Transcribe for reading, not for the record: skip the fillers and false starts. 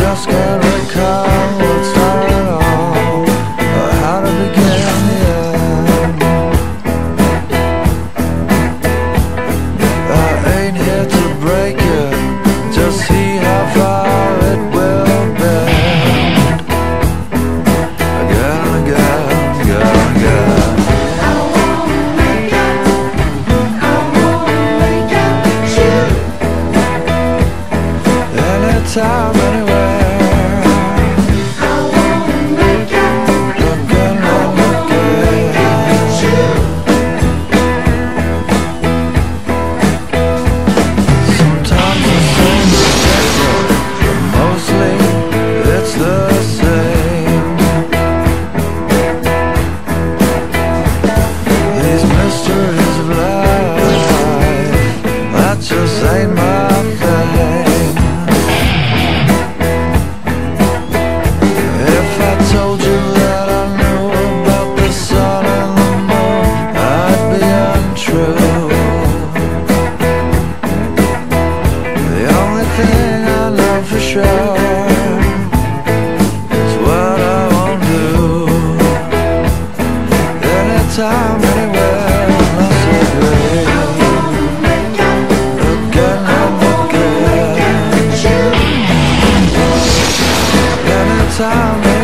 just can't recall what started all, or how to begin the end. I ain't here to break it, just see how far it will bend. Again and again, again and again. I wanna make it, I wanna make it with you. Anytime, anywhere. I wanna make it, Again I and wanna make it again. with you. Sometimes the same is different, but mostly it's the same. These mysteries of life, that just ain't my thing. If I told you that I knew about the sun and the moon, I'd be untrue. The only thing I know for sure is what I won't do. Anytime, anywhere, unless I agree. I wanna make it, Again I and wanna make again. it with you. Anytime,